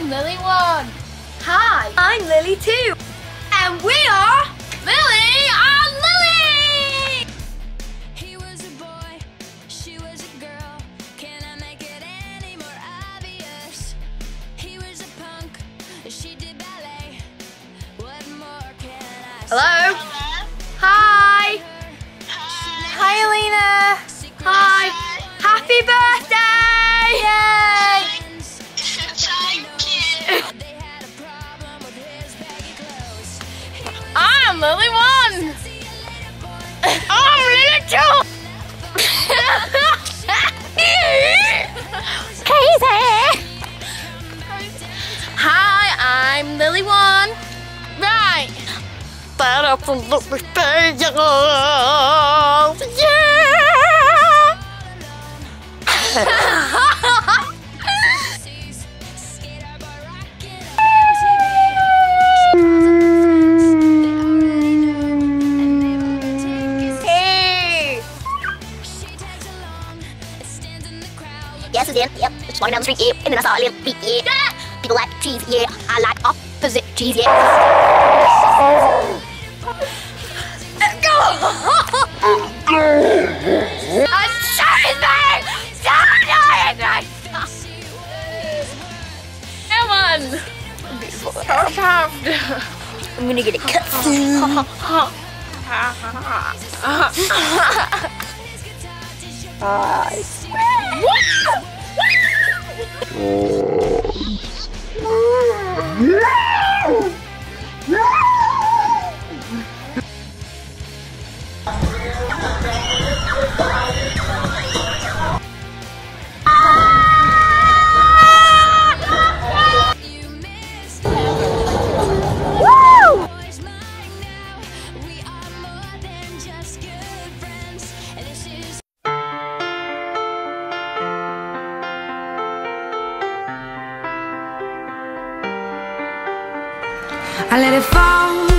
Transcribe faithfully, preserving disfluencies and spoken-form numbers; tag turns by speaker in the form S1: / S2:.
S1: Lily one.
S2: Hi, I'm Lily two. And we are
S1: Lily and Lily!
S3: He was a boy, she was a girl. Can I make it any more obvious? He was a punk, she did ballet. What more can I say?
S2: Hello?
S4: Hello?
S2: Hi.
S4: Hi.
S2: Hi, Alina. Hi. Happy birthday! Yay!
S4: Thank you.
S3: They had a problem with his baggy clothes.
S1: I'm Lily one.
S3: See you later, boy.
S1: I'm Lily two.
S2: Crazy! Hi, I'm Lily one.
S1: Right.
S2: That absolutely fails. Yeah!
S3: Skater boy rocking up M T V.
S2: Hey!
S3: She tags along and stands in the crowd.
S5: Yes, it's in. Yep. Just walking down the street, yeah. And then I saw a little beat, yeah. People like cheese, yeah. I like opposite cheese, yeah.
S2: I'm sorry, man!
S1: Come on.
S5: I'm gonna get a cut soon.
S3: You missed
S5: Woo!
S3: boys mine now. We are more than just good friends. And this is
S6: I let it fall.